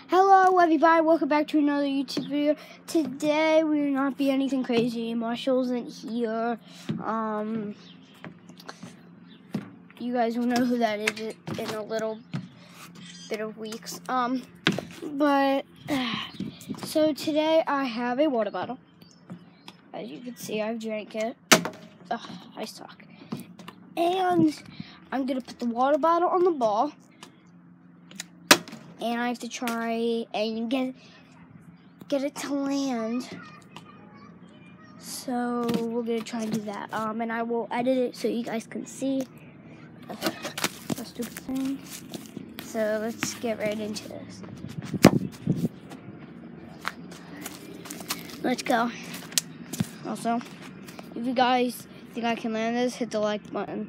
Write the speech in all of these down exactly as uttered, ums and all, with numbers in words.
Hello everybody, welcome back to another YouTube video. Today we will not be anything crazy. Marshall isn't here. Um, you guys will know who that is in a little bit of weeks. Um, but, uh, so today I have a water bottle. As you can see, I've drank it. Ugh, I suck. And I'm going to put the water bottle on the ball. And I have to try and get get it to land. So we're gonna try and do that. Um, and I will edit it so you guys can see uh, the stupid thing. So let's get right into this. Let's go. Also, if you guys think I can land this, hit the like button.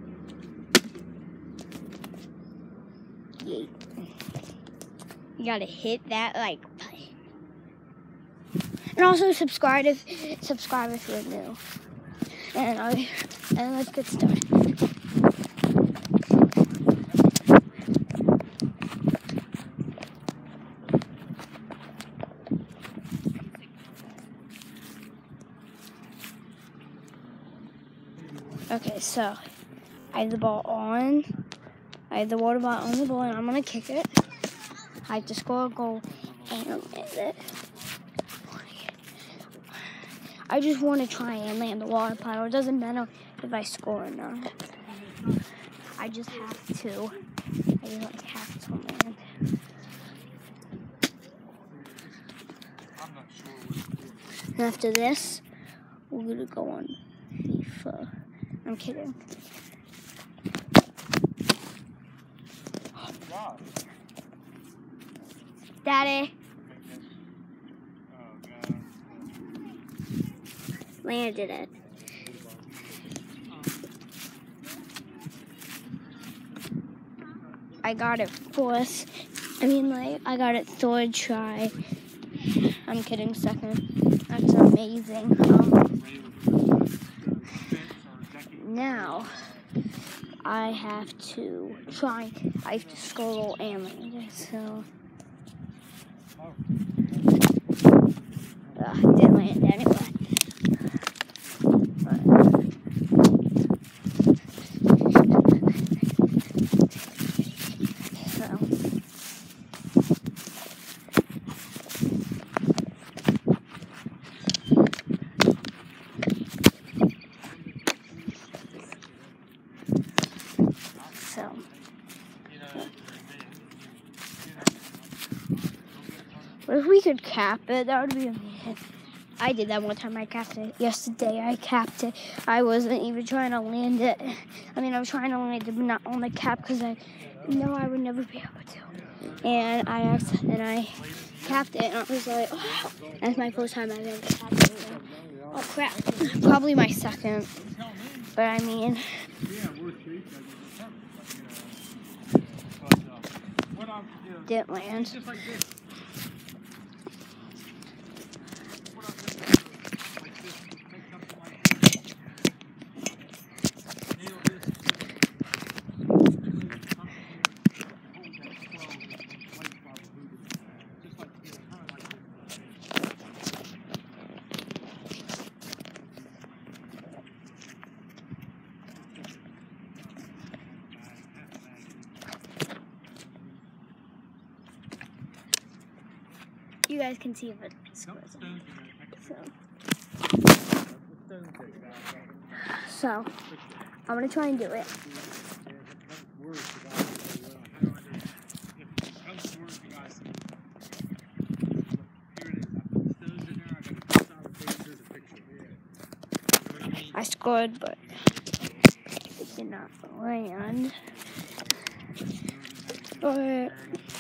Yay. You gotta hit that like button. And also subscribe if subscribe if you're new. And I and let's get started. Okay, so I have the ball on. I have the water bottle on the ball and I'm gonna kick it. I have to score a goal and land it. I just want to try and land the water bottle. It doesn't matter if I score or not. I just have to. I just like have to land. And after this, we're gonna go on FIFA. I'm kidding. Daddy. Landed it. I got it fourth. I mean, like, I got it third try. I'm kidding, second. That's amazing. Um, now, I have to try. I have to score and land it, so. Uh, didn't land anyway. But, so. So. What if we could cap it? That would be amazing. I did that one time. I capped it yesterday. I capped it. I wasn't even trying to land it. I mean, I was trying to land it, but not on the cap because I know I would never be able to. And I asked, and I capped it, and I was like, oh, that's my first time I've ever capped it. Oh crap! Probably my second. But I mean, didn't land. You guys can see if it scores. So, so I'm gonna try and do it. I scored, but it did not land. But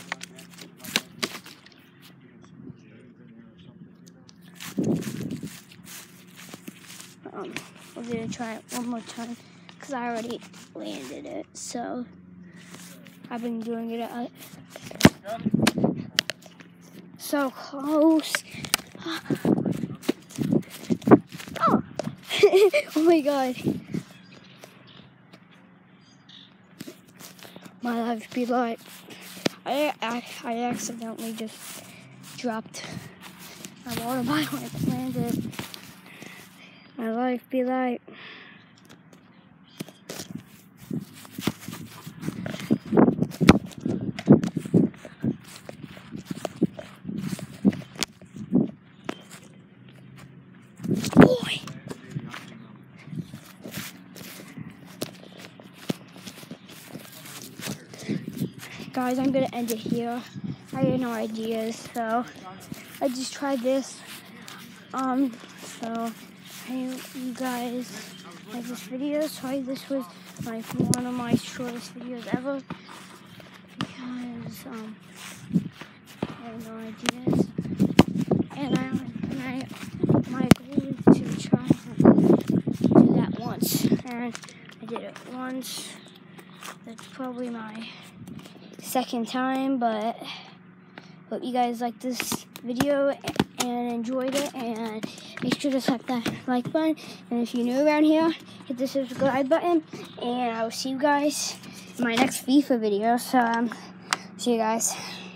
Um, we're gonna try it one more time because I already landed it. So I've been doing it at so close. Oh, oh my God! My life be like I, I, I accidentally just dropped my water bottle and it landed. My life be like. Boy. Guys, I'm gonna end it here. I had no ideas, so I just tried this. Um, so I hope you guys like this video. Sorry, this was like one of my shortest videos ever because um I had no ideas, and I and I my goal is to try and do that once, and I did it once. That's probably my second time, but hope you guys liked this video and enjoyed it, and make sure to slap that like button, and if you're new around here, hit the subscribe button, and I will see you guys in my next FIFA video. So um see you guys.